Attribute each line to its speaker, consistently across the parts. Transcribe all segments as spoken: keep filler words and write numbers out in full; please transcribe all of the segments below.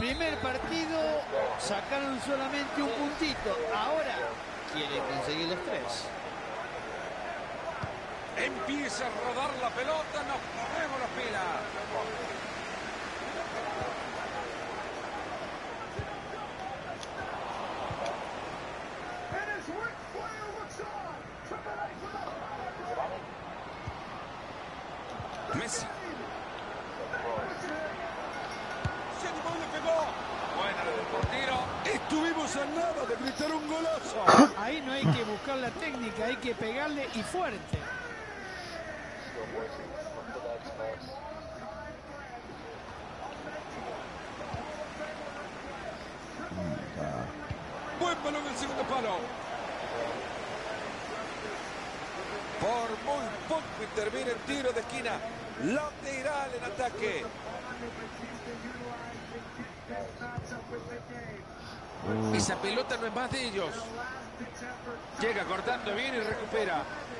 Speaker 1: primer partido sacaron solamente un puntito. Ahora quieren conseguir los tres.
Speaker 2: Empieza a rodar la pelota, nos ponemos las pilas. Messi. Se animó y le pegó. Buena la del portero. Estuvimos a nada de gritar un golazo.
Speaker 1: Ahí no hay que buscar la técnica, hay que pegarle y fuerte.
Speaker 2: Buen balón en el segundo palo. Por muy poco interviene el tiro de esquina. Lateral en ataque. Mm. Esa pelota no es más de ellos. Llega cortando bien y recupera.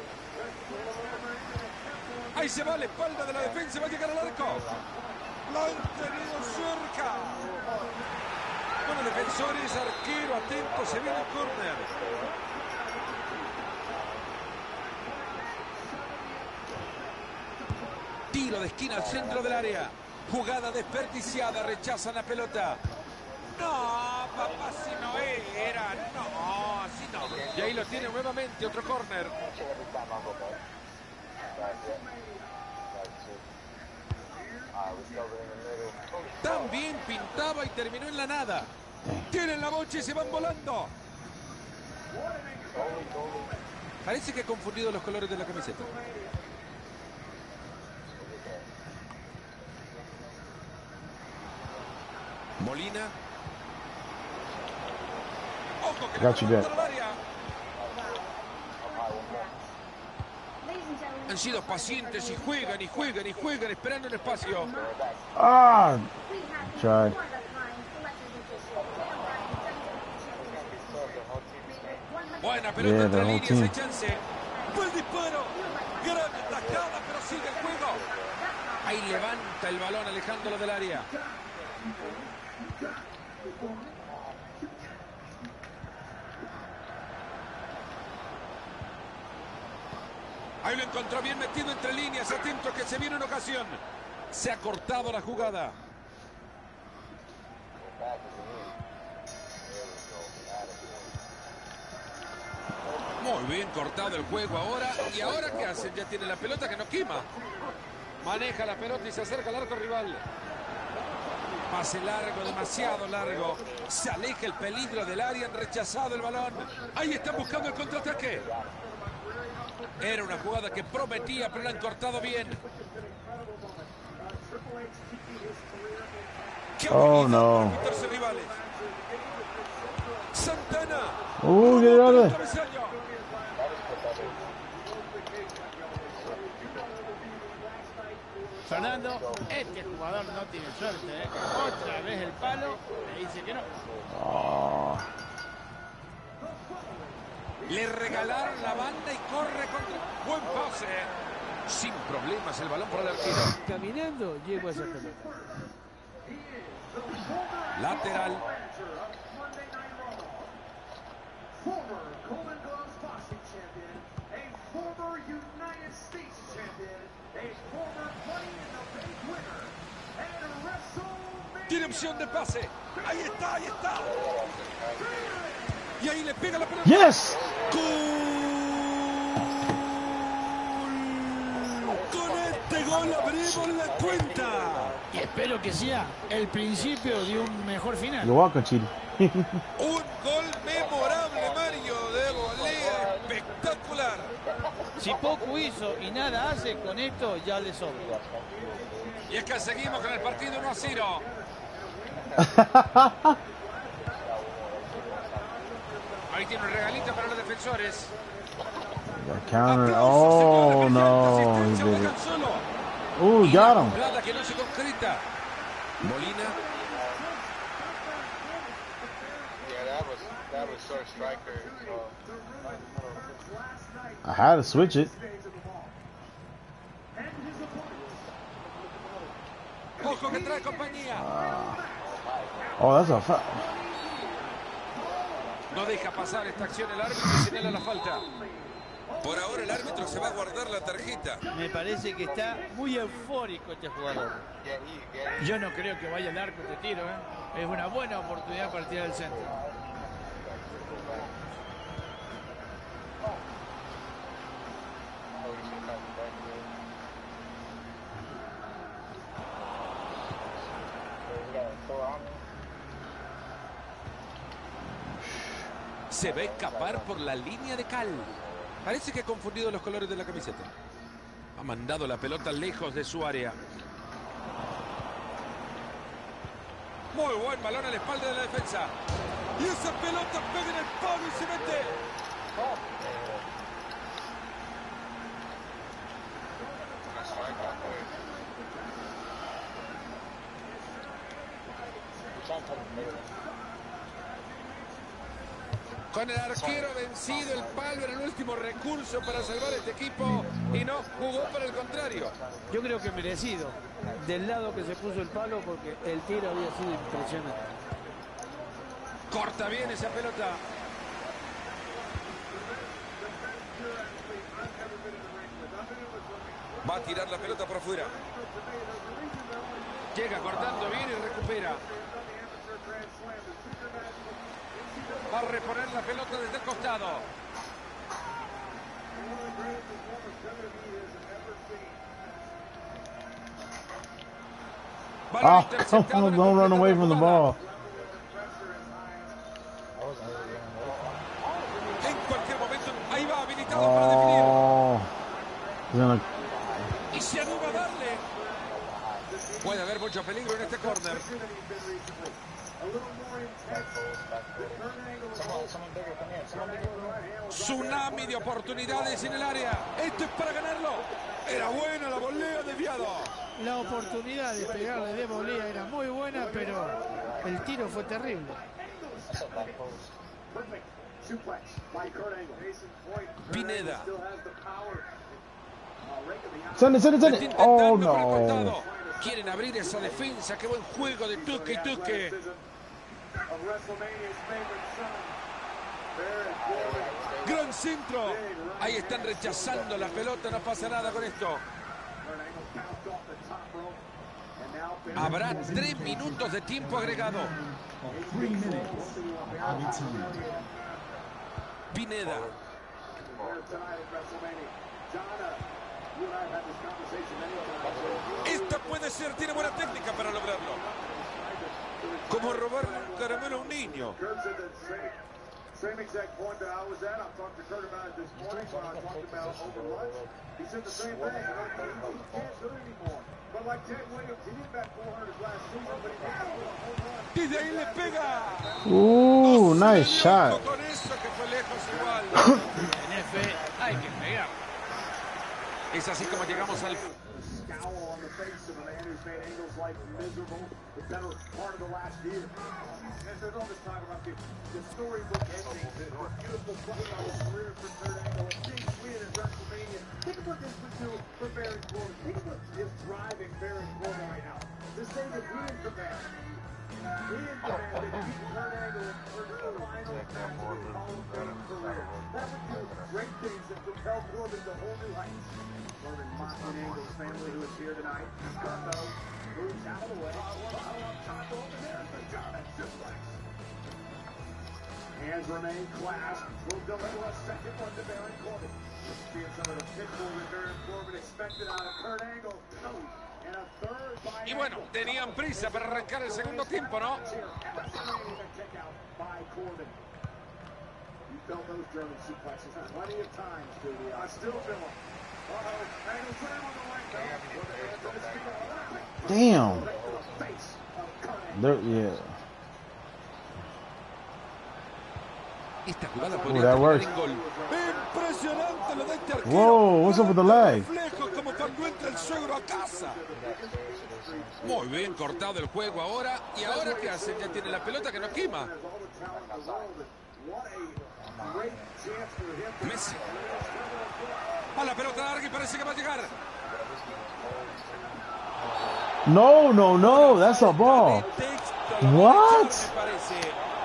Speaker 2: Ahí se va la espalda de la defensa. Va a llegar al arco. Lo han tenido cerca. Bueno, defensores, arquero, atento. Se viene el córner. Tiro de esquina al centro del área. Jugada desperdiciada. Rechazan la pelota. No, papá, si no era. No, así no. Y ahí lo tiene nuevamente. Otro córner. También pintaba y terminó en la nada. Tienen la bocha y se van volando. Parece que ha confundido los colores de la camiseta. Molina. Ojo que
Speaker 3: Got you there.
Speaker 2: Han sido pacientes y juegan y juegan y juegan esperando el espacio.
Speaker 3: Ah, tried.
Speaker 2: Buena pelota
Speaker 3: Yeah,
Speaker 2: entre
Speaker 3: the whole
Speaker 2: líneas,
Speaker 3: team.
Speaker 2: hay chance. Buen disparo. Gran tajada, pero sigue el juego. Ahí levanta el balón alejándolo del área. Ahí lo encontró bien metido entre líneas, atento que se viene una ocasión. Se ha cortado la jugada. Muy bien cortado el juego ahora. ¿Y ahora qué hacen? Ya tiene la pelota que no quema. Maneja la pelota y se acerca al arco rival. Pase largo, demasiado largo. Se aleja el peligro del área, han rechazado el balón. Ahí están buscando el contraataque. Era una jugada que prometía, pero la han cortado bien.
Speaker 3: Oh, no.
Speaker 2: Rivales. Santana.
Speaker 3: Uh, get it out of there.
Speaker 1: Fernando, este jugador no tiene suerte, ¿eh? Otra vez el palo, le dice que no.
Speaker 3: Oh.
Speaker 2: Le regalaron la banda y corre contra... Buen pase. Sin problemas el balón por el arquero.
Speaker 1: Caminando, llegó a esa pelota.
Speaker 2: Lateral. Tiene opción de pase. Ahí está, ahí está. Y ahí le pega la pelota.
Speaker 3: Yes.
Speaker 2: ¡Gol! Con este gol abrimos la cuenta.
Speaker 1: Y espero que sea el principio de un mejor final.
Speaker 3: You're welcome, Chidi.
Speaker 2: Un gol memorable, Mario, de volea espectacular.
Speaker 1: Si poco hizo y nada hace, con esto ya le sobra.
Speaker 2: Y es que seguimos con el partido uno a cero. Ahí tiene un regalito para los defensores.
Speaker 3: The counter. Oh, no. He did it. Ooh, he got him.
Speaker 2: Que no se concreta. Molina.
Speaker 4: Yeah, that was that was sort of striker.
Speaker 3: I had to switch it.
Speaker 2: Ojo que trae compañía.
Speaker 3: Ah. Oh, that's a foul.
Speaker 2: No deja pasar esta acción el árbitro y señala la falta. Por ahora el árbitro se va a guardar la tarjeta.
Speaker 1: Me parece que está muy eufórico este jugador.
Speaker 5: Yo no creo que vaya al arco este tiro, ¿eh? Es una buena oportunidad para tirar el centro.
Speaker 2: Se va a escapar por la línea de cal. Parece que ha confundido los colores de la camiseta. Ha mandado la pelota lejos de su área. Muy buen balón a la espalda de la defensa. Y esa pelota pega en el palo y se mete. Con el arquero vencido, el palo era el último recurso para salvar este equipo y no jugó para el contrario.
Speaker 1: Yo creo que merecido, del lado que se puso el palo, porque el tiro había sido impresionante.
Speaker 2: Corta bien esa pelota. Va a tirar la pelota por afuera. Llega cortando bien y recupera. Va a reponer la pelota desde el costado.
Speaker 3: Oh, come on, don't run away from the ball.
Speaker 2: En cualquier momento, ahí va habilitado para definir.
Speaker 3: Oh. He's gonna...
Speaker 2: Y se anima a darle. Puede haber mucho peligro en este córner. Tsunami de oportunidades en el área. Esto es para ganarlo. Era buena la volea, desviado.
Speaker 5: La oportunidad de pegarle de volea era muy buena, pero el tiro fue terrible.
Speaker 2: Pineda.
Speaker 3: Send it, send it, send it. Oh, no.
Speaker 2: Quieren abrir esa defensa. Qué buen juego de Tuque y Tuque. Gran centro. Ahí están rechazando la pelota. No pasa nada con esto. Habrá tres minutos de tiempo agregado. Pineda. Esta puede ser, tiene buena técnica para lograrlo. Como robarle un caramelo a un niño.
Speaker 6: Same exact point that I was at. I talked to Kurt about it this morning when I talked about over lunch. He said the same thing. You know, he, he can't do it anymore. But like Ted Williams, he did bat four hundred last season, but he didn't do a home run.
Speaker 2: Desde ahí le pega.
Speaker 3: Ooh, nice shot.
Speaker 2: Con eso que fue lejos igual.
Speaker 5: En F hay que pegar.
Speaker 2: Es así como llegamos al...
Speaker 6: Scowl on the face of a man who's made Angels' life miserable the better part of the last year. And there's all this talk about the, the storybook ending, the, the beautiful football career for Kurt Angle, a big win at WrestleMania. Think of what this would do for Baron Corbin. Think of what is driving Baron Corbin right now. To say that he is the man. He is the man that beat Kurt Angle in the final match of his Hall of Fame career. That would do great things that propel Corbin to whole new heights. Corbin mocking Angle's family who is here tonight. Scarpo moves out of the way. On top over there is the German suplex. Hands remain clasped. Will deliver a second one to Baron Corbin. Seeing some of the pitbull that Baron Corbin expected out of Kurt Angle. And a third by
Speaker 2: Y bueno, tenían prisa para arrancar el segundo tiempo, ¿no?
Speaker 6: By Corbin. You felt those German suplexes plenty of times, Judy. I still feel them. Uh-oh. Angle slam on the right
Speaker 3: Damn. There, yeah.
Speaker 2: Esta jugada
Speaker 3: Ooh,
Speaker 2: podría
Speaker 3: that
Speaker 2: terminar
Speaker 3: works.
Speaker 2: en gol. Impresionante lo de este arquero.
Speaker 3: Whoa, what's up with the leg?
Speaker 2: Reflejos como cuando entra el suegro a casa. Muy bien cortado el juego ahora. ¿Y ahora qué hacen? Ya tiene la pelota que no quema. Messi. A la pelota larga y parece que va a llegar.
Speaker 3: No, no, no. That's a ball.
Speaker 2: It takes momento lo
Speaker 3: What?
Speaker 2: van a echar, me parece.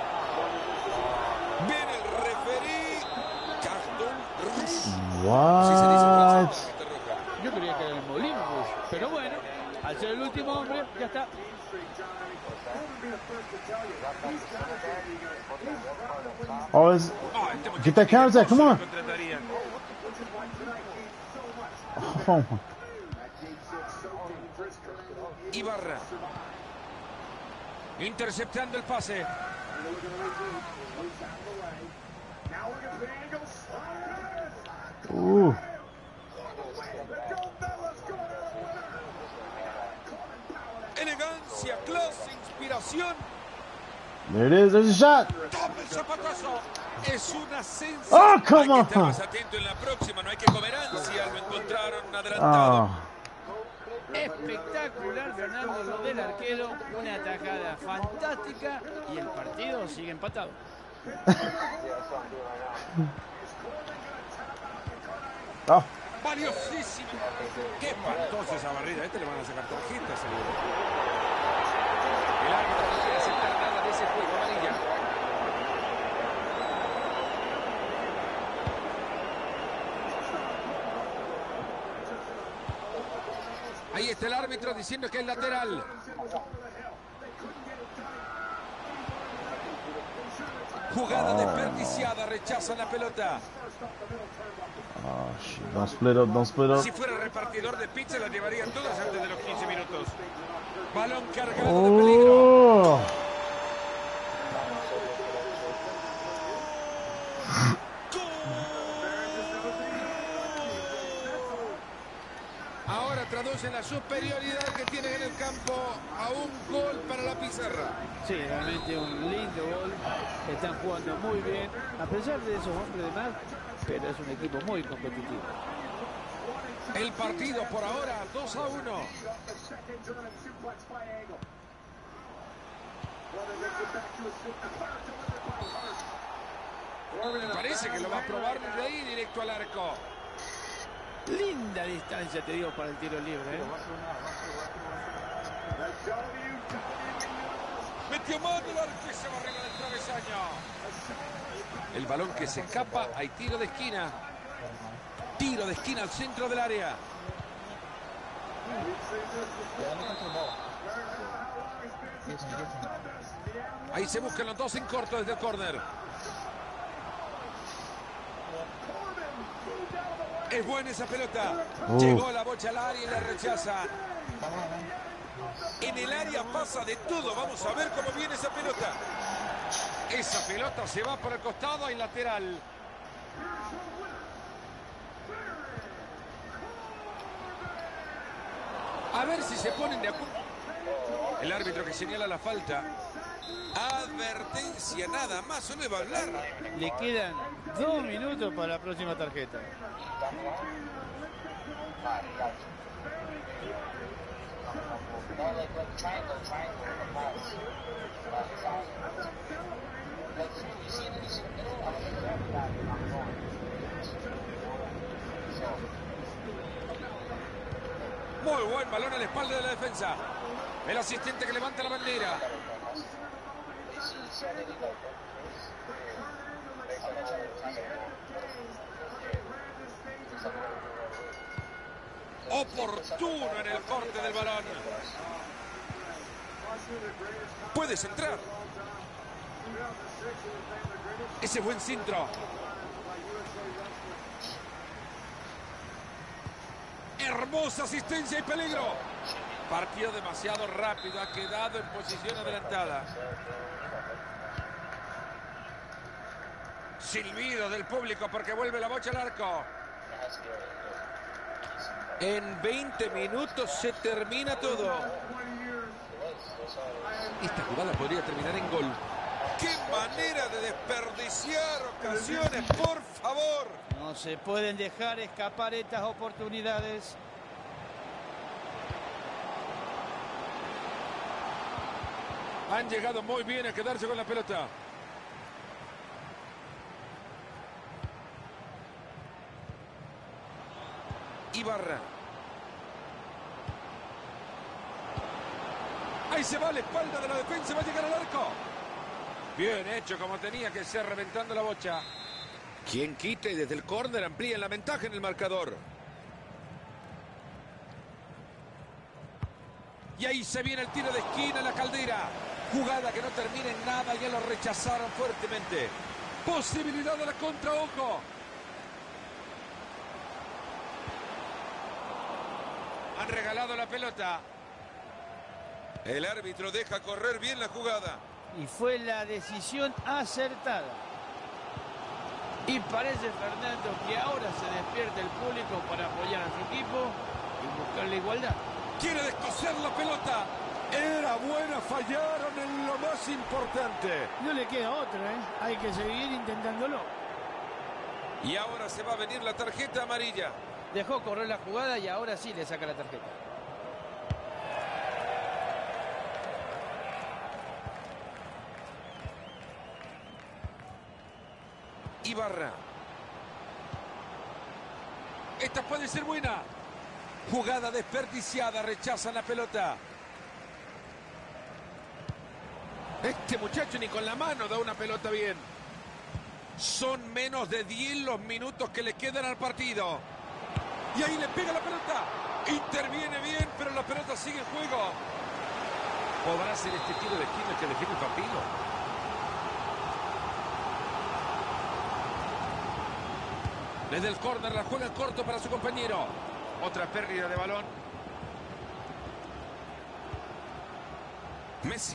Speaker 2: Viene el referí. Cartón rojo. Así se dice en
Speaker 3: What?
Speaker 2: francés, tarjeta roja.
Speaker 1: Yo creía que era el Molino Rouge, pero bueno, al ser el último hombre, ya está.
Speaker 3: Oh, is,
Speaker 2: Ah, este muchacho
Speaker 3: get that
Speaker 2: tiene
Speaker 3: counter attack. Come
Speaker 2: cosas
Speaker 3: on.
Speaker 2: que contratarían.
Speaker 3: Oh,
Speaker 2: Ibarra. Interceptando el pase.
Speaker 3: ooh.
Speaker 2: Elegancia, clase, inspiración.
Speaker 3: There it is. There's a shot.
Speaker 2: Toma el zapatazo. Es una sensación.
Speaker 3: Oh, come
Speaker 2: hay que estar
Speaker 3: on.
Speaker 2: más atento en la próxima. No hay que comer ansia. Lo encontraron adelantado.
Speaker 3: Oh.
Speaker 1: Espectacular, Fernando, lo del arquero. Una atajada fantástica y el partido sigue empatado.
Speaker 3: Oh.
Speaker 2: Valiosísimo. Qué espantosa esa barrida. A este le van a sacar tarjeta, seguro. El árbitro no quiere aceptar nada de ese juego, amarilla. Ahí está el árbitro diciendo que es lateral. Jugada desperdiciada, rechazan la pelota.
Speaker 3: Oh, shit. Don't split up. Don't split up.
Speaker 2: Si fuera repartidor de pizza la llevarían todas antes de los quince minutos. Balón cargado de peligro.
Speaker 3: Oh.
Speaker 2: Ahora traducen la superioridad que tienen en el campo a un gol para la pizarra.
Speaker 1: Sí, realmente un lindo gol. Están jugando muy bien, a pesar de esos hombres de más, pero es un equipo muy competitivo.
Speaker 2: El partido por ahora dos a uno. Parece que lo va a probar desde ahí directo al arco.
Speaker 1: Linda distancia, te digo, para el tiro libre, ¿eh?
Speaker 2: Metió mano el arco y se barriga del travesaño. El balón que se escapa, hay tiro de esquina. Tiro de esquina al centro del área. Ahí se buscan los dos en corto desde el córner. Es buena esa pelota.
Speaker 3: Uh.
Speaker 2: Llegó la bocha al área y la rechaza. En el área pasa de todo. Vamos a ver cómo viene esa pelota. Esa pelota se va por el costado y lateral. A ver si se ponen de acuerdo. El árbitro que señala la falta. Advertencia, nada más, solo va a hablar.
Speaker 1: Le quedan dos minutos para la próxima tarjeta.
Speaker 2: Muy buen balón a la espalda de la defensa. El asistente que levanta la bandera. Oportuno en el corte del balón. Puedes entrar. Ese buen centro. Hermosa asistencia y peligro. Partido demasiado rápido. Ha quedado en posición adelantada. Silbido del público porque vuelve la bocha al arco. En veinte minutos se termina todo. Esta jugada podría terminar en gol. ¡Qué manera de desperdiciar ocasiones, por favor!
Speaker 1: No se pueden dejar escapar estas oportunidades.
Speaker 2: Han llegado muy bien a quedarse con la pelota. Ibarra. Ahí Ahí se va a la espalda de la defensa, va a llegar al arco. Bien hecho, como tenía que ser, reventando la bocha. Quien quite desde el córner amplían la ventaja en el marcador. Y ahí se viene el tiro de esquina en la Caldera. Jugada que no termina en nada, ya lo rechazaron fuertemente. Posibilidad de la contra, ojo. Han regalado la pelota. El árbitro deja correr bien la jugada.
Speaker 1: Y fue la decisión acertada. Y parece, Fernando, que ahora se despierta el público para apoyar a su equipo y buscar la igualdad.
Speaker 2: Quiere descoser la pelota. Era buena, fallaron en lo más importante.
Speaker 5: No le queda otra, ¿eh? Hay que seguir intentándolo.
Speaker 2: Y ahora se va a venir la tarjeta amarilla.
Speaker 1: Dejó correr la jugada y ahora sí le saca la tarjeta.
Speaker 2: Ibarra. Esta puede ser buena. Jugada desperdiciada, rechazan la pelota. Este muchacho ni con la mano da una pelota bien. Son menos de diez los minutos que le quedan al partido. Y ahí le pega la pelota. Interviene bien, pero la pelota sigue en juego. ¿Podrá ser este tiro de esquina que define el partido? Desde el córner la juega corto para su compañero. Otra pérdida de balón. Messi.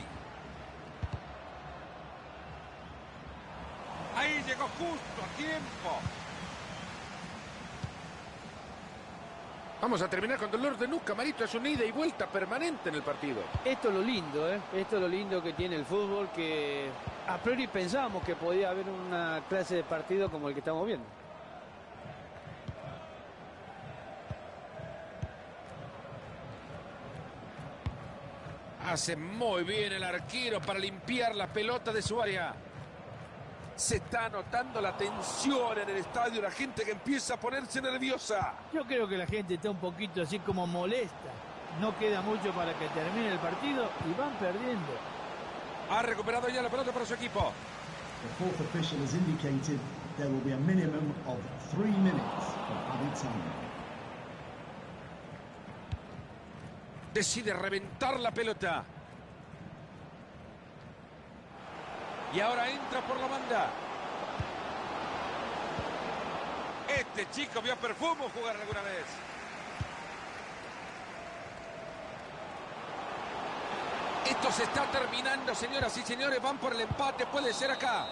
Speaker 2: Ahí llegó justo a tiempo. Vamos a terminar con dolor de nuca, Marito. Es una ida y vuelta permanente en el partido.
Speaker 1: Esto es lo lindo, ¿eh? Esto es lo lindo que tiene el fútbol, que a priori pensábamos que podía haber una clase de partido como el que estamos viendo.
Speaker 2: Hace muy bien el arquero para limpiar la pelota de su área. Se está notando la tensión en el estadio, la gente que empieza a ponerse nerviosa.
Speaker 5: Yo creo que la gente está un poquito así como molesta. No queda mucho para que termine el partido y van perdiendo.
Speaker 2: Ha recuperado ya la pelota para su equipo.
Speaker 7: The fourth official has indicated there will be a minimum of three minutes of added time.
Speaker 2: Decide reventar la pelota. Y ahora entra por la banda. Este chico vio a Perfumo jugar alguna vez. Esto se está terminando, señoras y señores. Van por el empate, puede ser acá.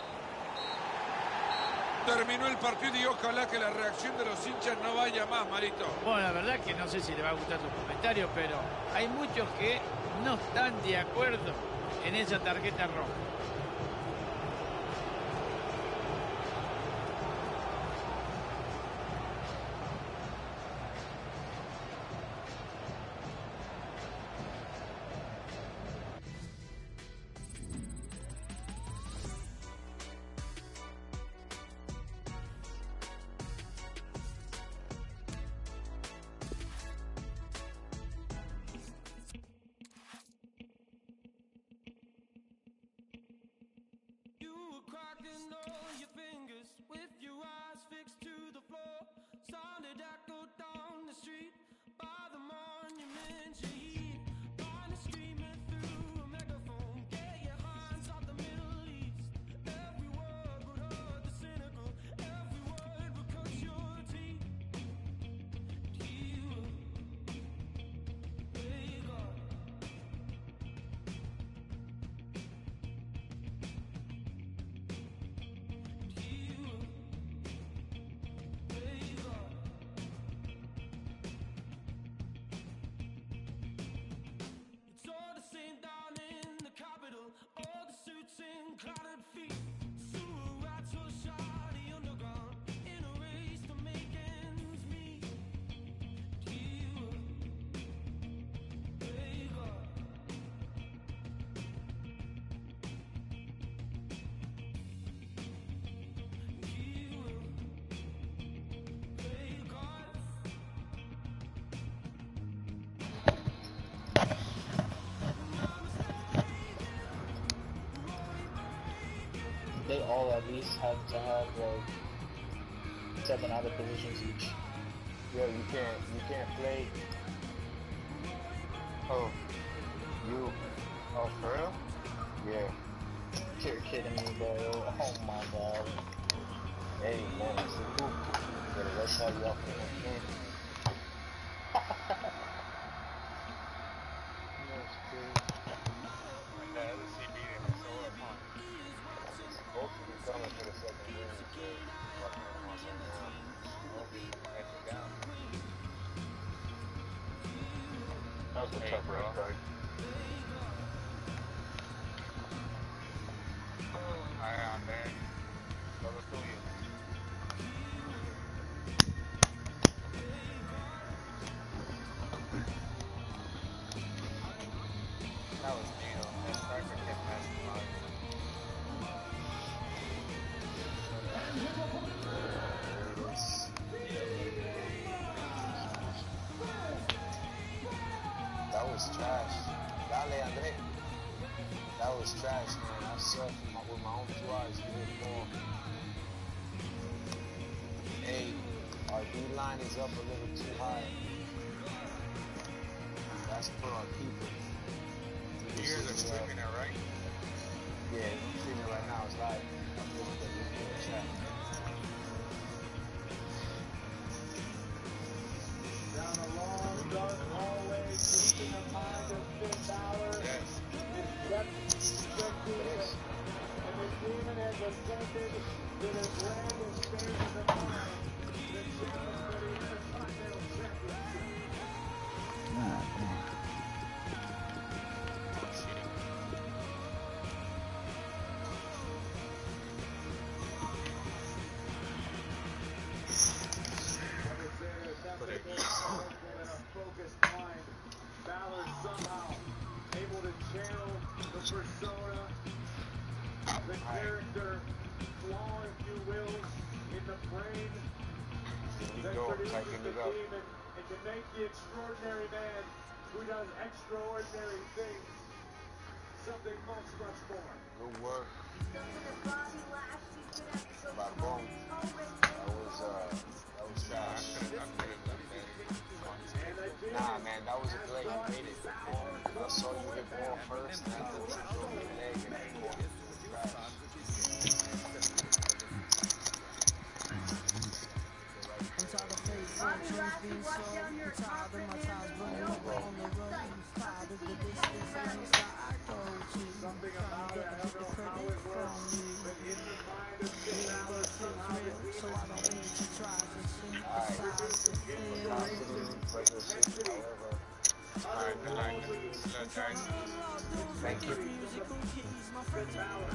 Speaker 2: Terminó el partido y ojalá que la reacción de los hinchas no vaya más, Marito.
Speaker 1: Bueno, la verdad que no sé si le va a gustar sus comentarios, pero hay muchos que no están de acuerdo en esa tarjeta roja.
Speaker 8: they all at least have to have like seven out of positions each.
Speaker 4: Yeah, you can't, you can't play. Oh, you, oh, for real? Yeah.
Speaker 8: You're kidding me, bro. Oh my god.
Speaker 4: Hey, man, it's a hoop. Yeah, that's how you off the game. That's crazy.
Speaker 9: That other C B they were so up on.
Speaker 4: Both of them coming for the second game, so fucking them up right now.
Speaker 9: Well, head you down.
Speaker 4: That was a
Speaker 9: Hey,
Speaker 4: tough
Speaker 9: bro.
Speaker 4: rough fight.
Speaker 9: Alright, on there. Todo tuyo. That was Nino. That striker kept passing by.
Speaker 4: That was trash. Dale, Andre. That was trash, man. I saw it with my, with my own two eyes. You hit ball. Hey, our D line is up a little too high. That's for our keeper.
Speaker 9: You guys are streaming it, right?
Speaker 4: Yeah, I'm streaming right now. It's live. I'm looking at this in the chat.
Speaker 6: Down a long, dark hallway, keeping the mind of Finn Balor.
Speaker 9: Yes.
Speaker 6: And the demon has ascended to the grandest stage of the mind. The challenge for the Intercontinental Championship.
Speaker 3: Ah, damn.
Speaker 6: Focused mind. Balor somehow able to channel the persona, the character, flaw, if you will, in the brain that
Speaker 4: Go,
Speaker 6: produces
Speaker 4: tighten
Speaker 6: the
Speaker 4: it up.
Speaker 6: demon, and to make the extraordinary man who does extraordinary things something much, much more.
Speaker 4: Good work. Barbon. That was, uh, that was trash. Nah, man, that was a play. You made it. I saw you hit ball first, and I thought you threw your leg and hit ball.
Speaker 10: Bobby Lashley walked down your confident
Speaker 6: Something about it, I don't know how it works, but in the mind of Finn Balor, somehow the
Speaker 9: Alright, alright. Look, guys.
Speaker 4: Thank you.
Speaker 6: Finn Balor.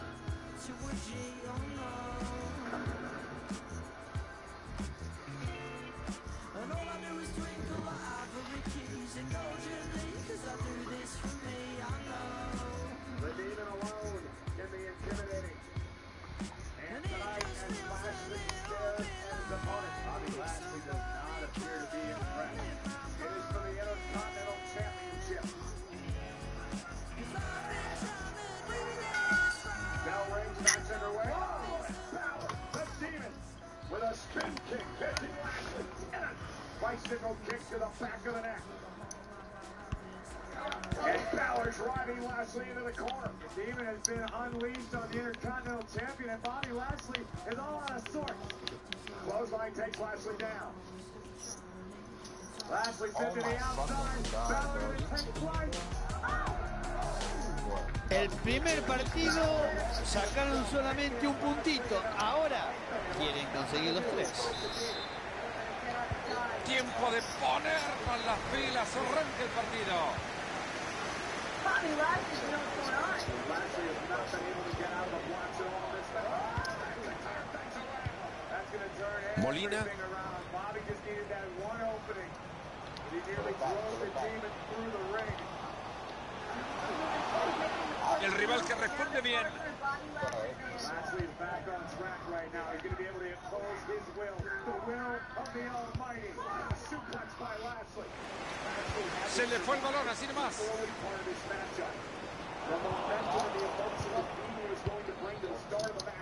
Speaker 6: The demon alone can be intimidating. And tonight, as Lashley stares at his opponent, Bobby Lashley does not appear to be impressed. It is for the Intercontinental Championship. Bell rings, match underway. Oh, and Balor, the demon, with a spin kick, catching Lashley, and a bicycle kick to the back of the neck. And Balor driving Lashley into the corner. The demon has been unleashed on the Intercontinental Champion, and Bobby Lashley is all out of sorts. Clothesline takes Lashley down. Lashley sent to the outside. Balor going to take flight.
Speaker 1: El primer partido sacaron solamente un puntito. Ahora quieren conseguir los tres.
Speaker 2: Tiempo de ponernos las pilas. Arranca el partido.
Speaker 10: Bobby Lashley knows what's going on.
Speaker 6: Lashley has not been able to get out of the blocks at all this time. That's going to turn
Speaker 2: Molina.
Speaker 6: everything around. Bobby just needed that one opening. He nearly drove the demon through the ring.
Speaker 2: El rival que responde bien.
Speaker 6: Lashley is back on track right now. He's going to be able to impose his will. The will of the Almighty. Suplex by Lashley.
Speaker 2: Se le fue el balón, así nomás.
Speaker 6: Forward part of this matchup. The momentum and the emotion that he is going to bring to the start of the match.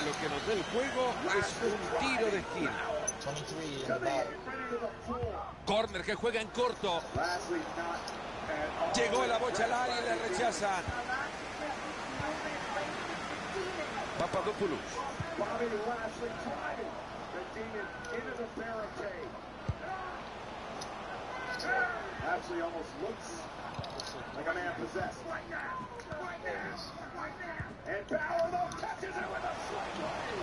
Speaker 2: ahora lo que nos da el juego es un tiro de esquina. Corner que juega en corto. Llegó la bocha al área y le rechazan. Papadopoulos.
Speaker 6: Actually almost looks like a man possessed. And Bauer though catches it with a slight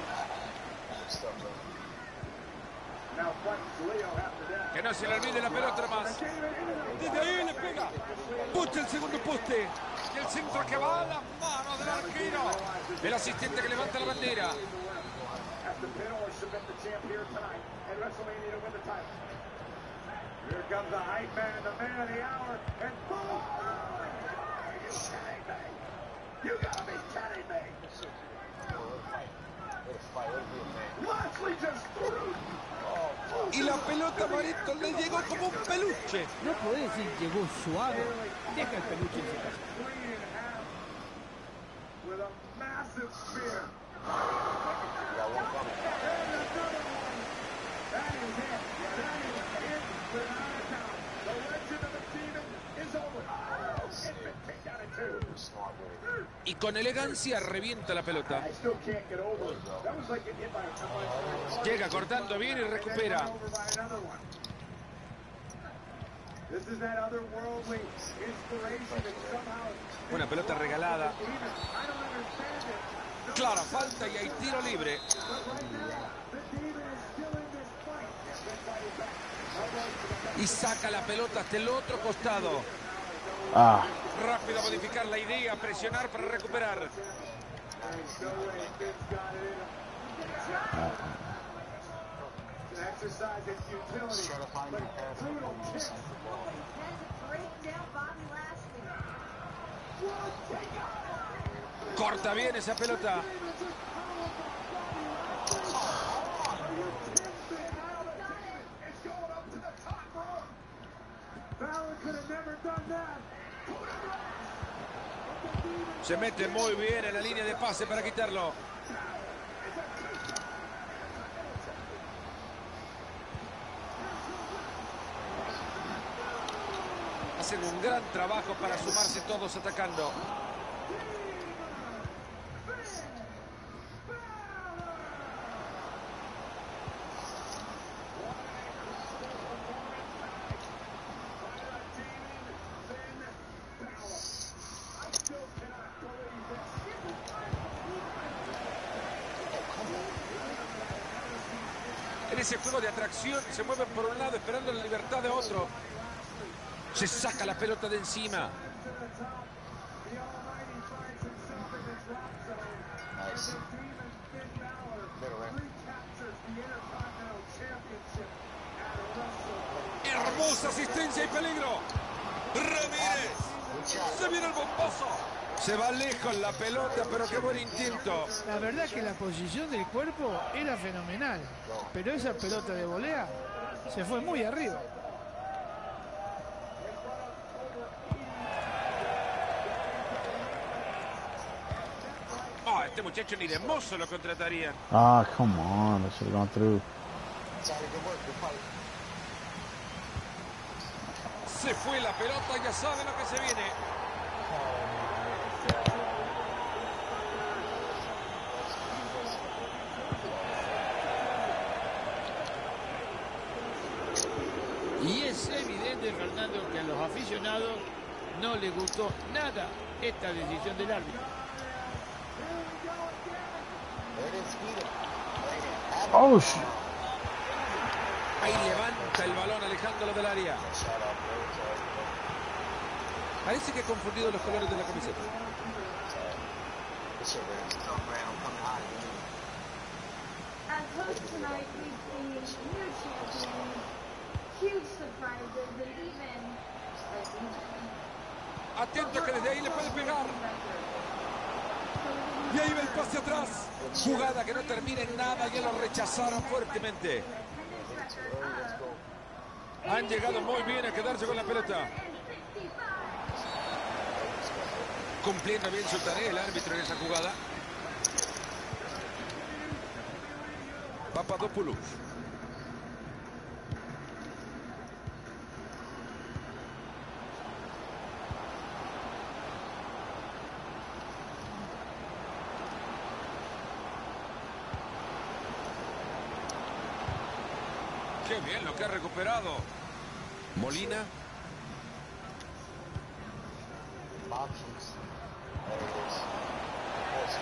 Speaker 6: Now fights Leo after that.
Speaker 2: Que no se le olvide la pelota más. Desde ahí le pega. Pucha el segundo poste. Y el centro que va a las manos del arquero. El asistente que levanta la bandera.
Speaker 6: Here comes the hype man, the man of the hour, and boom! Oh, are you kidding me? You gotta be kidding me! Lashley just threw.
Speaker 2: Y la pelota Marito le llegó como un peluche.
Speaker 5: No podés decir llegó suave. Deja el peluche en su casa.
Speaker 6: With a massive spear. That is it. Yeah, that is it. Without a doubt. The legend of the demon is over. It's been kicked out of two.
Speaker 2: Y con elegancia revienta la pelota.
Speaker 6: I still can't get over it. That was like getting hit by a
Speaker 2: Llega cortando bien y recupera.
Speaker 6: This is that otherworldly inspiration that somehow.
Speaker 2: Una pelota regalada. Clara falta y hay tiro libre. Y saca la pelota hasta el otro costado.
Speaker 3: Ah.
Speaker 2: Rápido a modificar la idea, presionar para recuperar. Corta bien esa pelota. Se mete muy bien en la línea de pase para quitarlo. Hacen un gran trabajo para sumarse todos atacando. En ese juego de atracción se mueven por un lado esperando la libertad de otro. Se saca la pelota de encima. Hermosa asistencia y peligro. Ramírez. Se viene el bombazo. Se va lejos la pelota, pero qué buen intento.
Speaker 5: La verdad es que la posición del cuerpo era fenomenal, pero esa pelota de volea se fue muy arriba.
Speaker 2: Oh, este muchacho ni de mozo lo contratarían.
Speaker 3: Ah, come on, that should have gone through.
Speaker 2: Se fue la pelota, ya sabe lo que se viene.
Speaker 1: Y es evidente, Fernando, que a los aficionados no les gustó nada esta decisión del árbitro.
Speaker 3: Oh, shit.
Speaker 2: Ahí levanta el balón alejándolo del área. Parece que ha confundido los colores de la camiseta.
Speaker 10: As hosts tonight, we see new champions, huge surprises, and even
Speaker 2: Atento que desde ahí le puede pegar. Y ahí va el pase atrás. Jugada que no termina en nada, ya lo rechazaron fuertemente. Han llegado muy bien a quedarse con la pelota. Cumpliendo bien su tarea el árbitro en esa jugada. Papadopoulos. Qué bien lo que ha recuperado. Molina.
Speaker 4: Options. There it is. Awesome.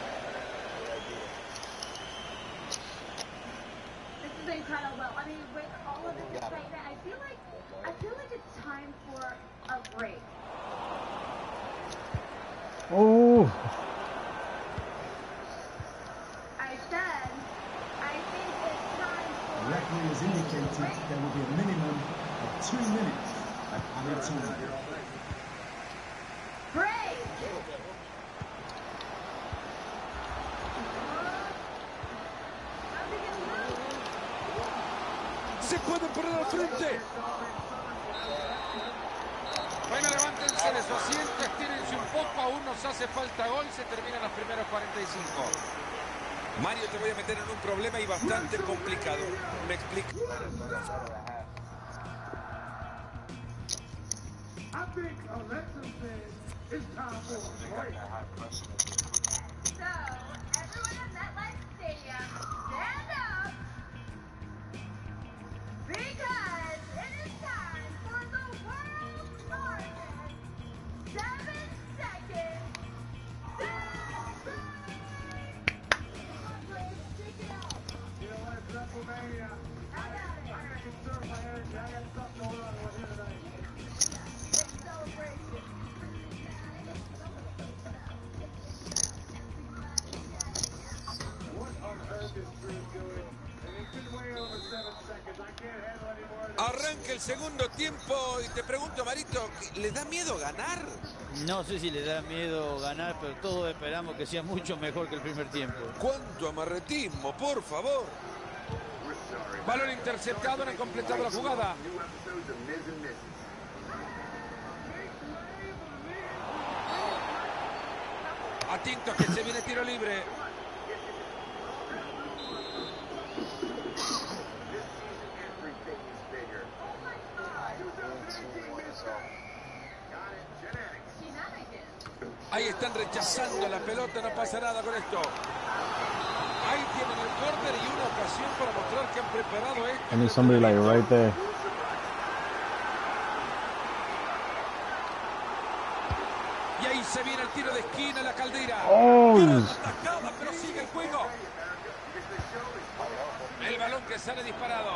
Speaker 10: This is incredible. I mean, with all of this excitement, I feel like I feel like it's time for a break.
Speaker 3: Oh.
Speaker 10: I said, I think it's time for.
Speaker 7: The referee has indicated there will be a minimum of two minutes of added time.
Speaker 10: Break!
Speaker 2: Se pueden poner al frente. Bueno, levántense de sus asientos, estírense un poco, aún nos hace falta gol, se terminan los primeros cuarenta y cinco. Mario, te voy a meter en un problema y bastante complicado. ¿Me explico?
Speaker 6: I think Alexa said it's time for a break.
Speaker 10: So, everyone at MetLife Stadium, stand up! Because it is time for the world's largest seven-second
Speaker 6: You know what, WrestleMania?
Speaker 10: I got it.
Speaker 6: I gotta conserve my energy. I got something going on over here tonight.
Speaker 10: Celebration.
Speaker 6: What on earth is Drew doing? And it's been way over seven seconds. I can't handle any more of this.
Speaker 2: Arranca el segundo tiempo y te pregunto, Marito, ¿le da miedo ganar?
Speaker 5: No sé si le da miedo ganar, pero todos esperamos que sea mucho mejor que el primer tiempo.
Speaker 2: ¡Cuánto amarretismo, por favor! Balón interceptado, no han completado la jugada. Atentos que se viene tiro libre. Ahí están rechazando la pelota, no pasa nada con esto. Ahí tienen el córner y una ocasión para mostrar que han preparado esto.
Speaker 3: I need somebody like right there.
Speaker 2: Y ahí se viene el tiro de esquina, la Caldera.
Speaker 3: Oh.
Speaker 2: Atacada, pero sigue el juego. El balón que sale disparado.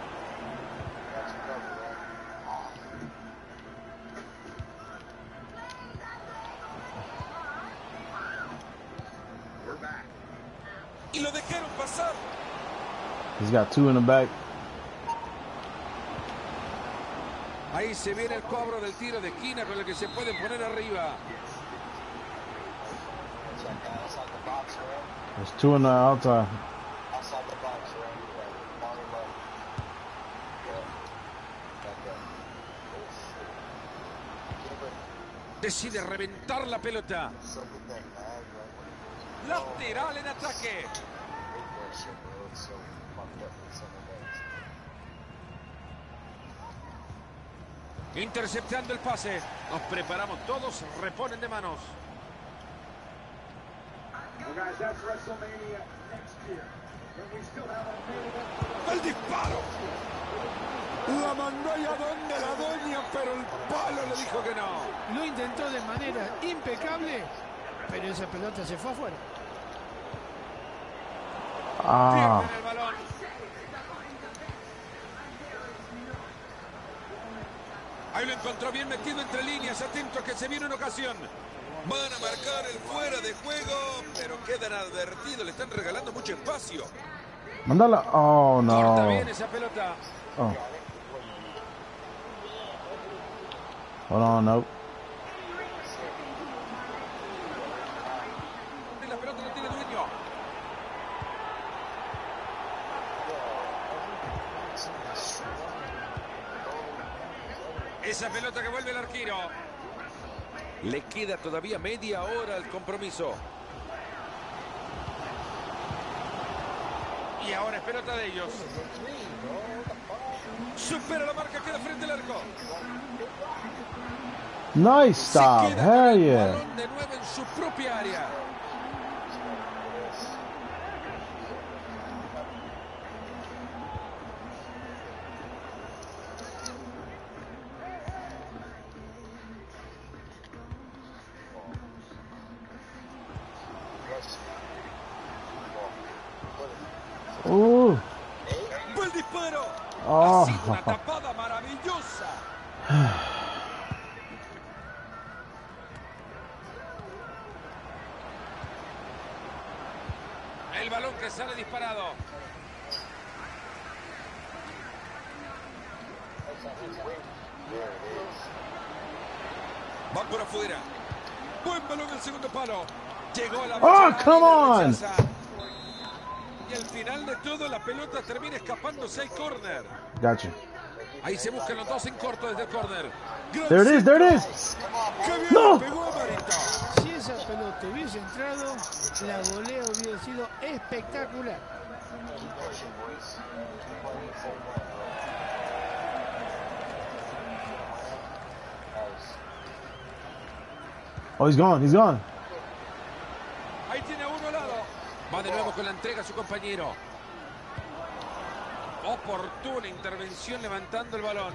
Speaker 2: Y lo dejaron pasar.
Speaker 3: He's got two in the back.
Speaker 2: Ahí se viene el cobro del tiro de esquina con el que se pueden poner arriba.
Speaker 3: There's two in the outside.
Speaker 2: Decide reventar la pelota. Lateral en ataque. Interceptando el pase. Nos preparamos todos, reponen de manos.
Speaker 6: Well, guys, that's WrestleMania next year. But we still have our main event.
Speaker 2: ¡El disparo! La mandó allá donde la doña, pero el palo le dijo que no.
Speaker 5: Lo intentó de manera impecable, pero esa pelota se fue afuera.
Speaker 3: Ah.
Speaker 2: Pierden el balón. Ahí lo encontró bien metido entre líneas, atento a que se viene una ocasión. Van a marcar el fuera de juego, pero quedan advertidos, le están regalando mucho espacio.
Speaker 3: Mandala. Oh,
Speaker 2: Corta
Speaker 3: no.
Speaker 2: bien esa pelota.
Speaker 3: Oh. Hold on, nope.
Speaker 2: La pelota no tiene dueño. Esa pelota que vuelve el arquero. Le queda todavía media hora al compromiso. Y ahora es pelota de ellos. Supera la marca, queda frente al arco.
Speaker 3: Nice stop.
Speaker 2: Se queda con
Speaker 3: Hell
Speaker 2: el
Speaker 3: yeah.
Speaker 2: balón de nuevo en su propia área.
Speaker 3: Uh.
Speaker 2: Buen disparo.
Speaker 3: Oh.
Speaker 2: Ha sido una tapada maravillosa. El balón que sale disparado. Va por afuera. Buen balón el segundo palo. Llegó a la
Speaker 3: Oh, come on.
Speaker 2: Y al final de todo la pelota termina escapándose al córner.
Speaker 3: Gotcha.
Speaker 2: Ahí se buscan los dos en corto desde el córner.
Speaker 3: There it is, there it is.
Speaker 2: ¡Qué bien!
Speaker 3: No.
Speaker 2: Pegó a Marito.
Speaker 5: Si esa pelota hubiese entrado, la volea hubiera sido espectacular.
Speaker 3: Oh, he's gone, he's gone.
Speaker 2: Ahí tiene a uno al lado. Va de nuevo con la entrega a su compañero. Oportuna intervención levantando el balón.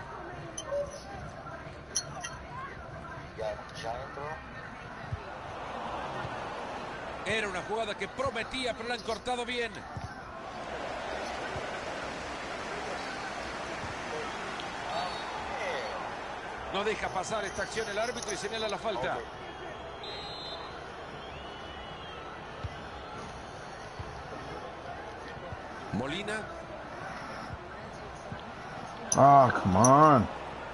Speaker 2: Era una jugada que prometía, pero la han cortado bien. No deja pasar esta acción el árbitro y señala la falta. Molina.
Speaker 3: Oh, come on.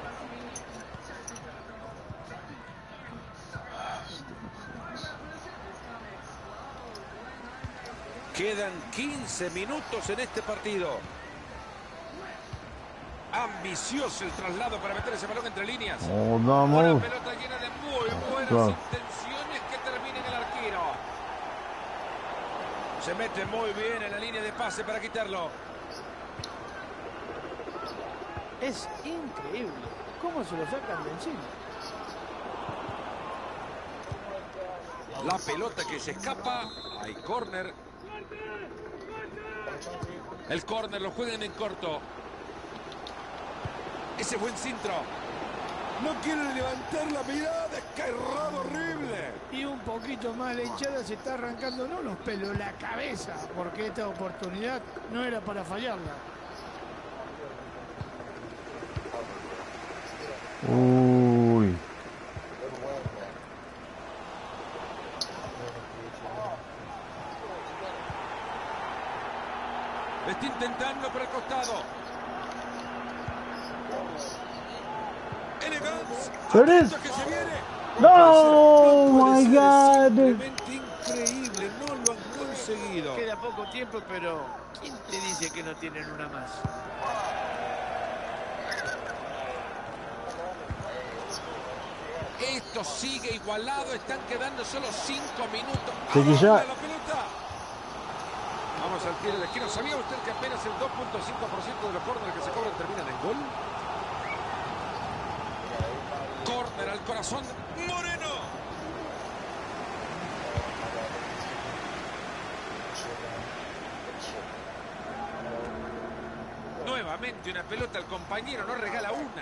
Speaker 2: Quedan quince minutos en este partido. Ambicioso el traslado para meter ese balón entre líneas.
Speaker 3: Oh, no,
Speaker 2: Una
Speaker 3: move.
Speaker 2: pelota llena de muy buenas
Speaker 3: Go.
Speaker 2: intenciones que termina en el arquero. Se mete muy bien en la línea de pase para quitarlo.
Speaker 5: Es increíble cómo se lo sacan de encima.
Speaker 2: La pelota que se escapa. Hay córner. El córner lo juegan en corto. Ese buen centro. No quiere levantar la mirada. Es que errado horrible.
Speaker 5: Y un poquito más la hinchada se está arrancando no los pelos, la cabeza, porque esta oportunidad no era para fallarla.
Speaker 3: Uy.
Speaker 2: Está intentando por el costado. Elegance.
Speaker 3: There it is.
Speaker 2: Que se viene.
Speaker 3: No,
Speaker 2: No puede
Speaker 3: my
Speaker 2: ser,
Speaker 3: God.
Speaker 2: simplemente increíble. No lo han conseguido.
Speaker 1: Queda poco tiempo, pero ¿quién te dice que no tienen una más?
Speaker 2: Esto sigue igualado. Están quedando solo cinco minutos.
Speaker 3: Take a
Speaker 2: ¡Ah,
Speaker 3: shot.
Speaker 2: la pelota! Vamos al tiro de esquina. ¿Sabía usted que apenas el dos punto cinco por ciento de los córneres que se cobran terminan en gol? Córner al corazón. Moreno. Nuevamente una pelota al compañero. No regala una.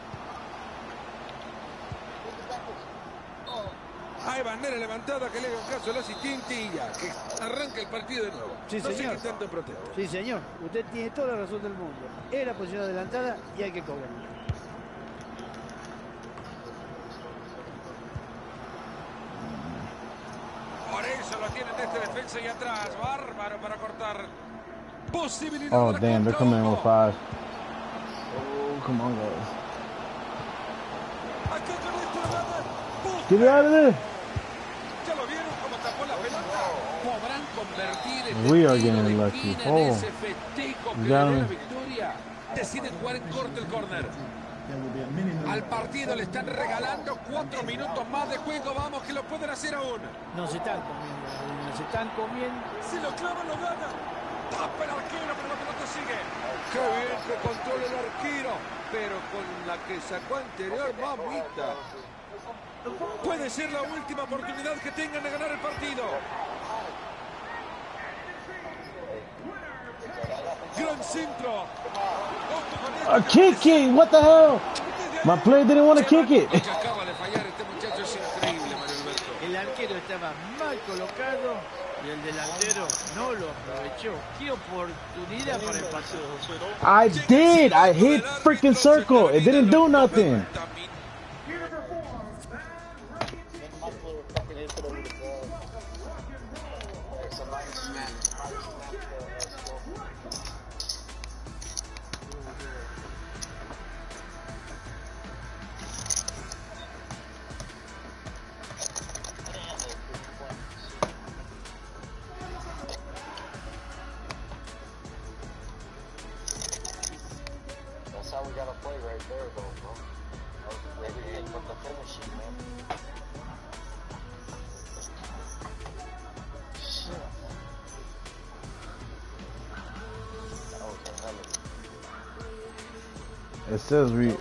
Speaker 2: Hay bandera levantada que le haga un caso al asistente y ya, que arranca el partido de nuevo.
Speaker 5: Sí,
Speaker 2: no
Speaker 5: señor.
Speaker 2: sé qué tanto protesta.
Speaker 5: Sí, señor. Usted tiene toda la razón del mundo. Era posición adelantada y hay que cobrar.
Speaker 2: Por eso lo tienen de este defensa y atrás. Bárbaro para cortar. Posibilidad
Speaker 3: Oh,
Speaker 2: de
Speaker 3: damn, they're
Speaker 2: contra
Speaker 3: coming in
Speaker 2: uno.
Speaker 3: with five. Oh, come on, guys.
Speaker 2: Acá con esto lo ganan. Busca.
Speaker 3: Get it out of there.
Speaker 2: ¿Ya lo vieron cómo tapó la pelota? Podrán convertir este
Speaker 3: We are
Speaker 2: tiro de
Speaker 3: getting lucky.
Speaker 2: esquina en
Speaker 3: Oh.
Speaker 2: ese festejo que
Speaker 3: Ya
Speaker 2: le dé
Speaker 3: me-
Speaker 2: la victoria. Deciden jugar en corto el córner.
Speaker 7: There will be a minimum.
Speaker 2: Al partido le están regalando cuatro minutos más de juego. Vamos, que lo pueden hacer aún.
Speaker 5: No se están comiendo, la línea, se están comiendo.
Speaker 2: Si lo clavan, lo gana. Tapa el arquero, pero la pelota sigue. Qué bien que controla el arquero. Pero con la que sacó anterior, mamita. Puede ser la última oportunidad que tengan de ganar el partido. Gran centro.
Speaker 3: A kick it! What the hell? My player didn't want to kick it.
Speaker 2: Lo que acaba de fallar este muchacho es increíble, Mario Alberto.
Speaker 1: El arquero estaba mal colocado y el delantero no lo aprovechó. Qué oportunidad para empatar.
Speaker 3: I did. I hit freaking circle. It didn't do nothing.
Speaker 4: That's how we gotta play right there, though, bro. Maybe they put the finishing, man. Shit. That was a hell of
Speaker 3: It says we.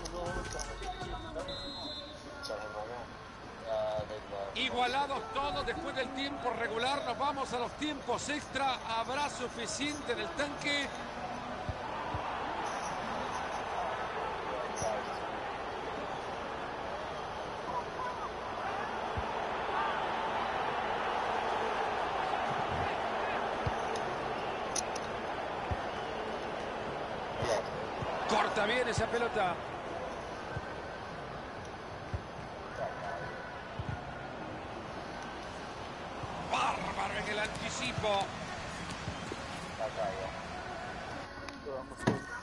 Speaker 2: Igualados todos después del tiempo regular. Nos vamos a los tiempos extra. ¿Habrá suficiente en el tanque? Corta bien esa pelota. Bárbaro en el anticipo.
Speaker 4: Acá, ya.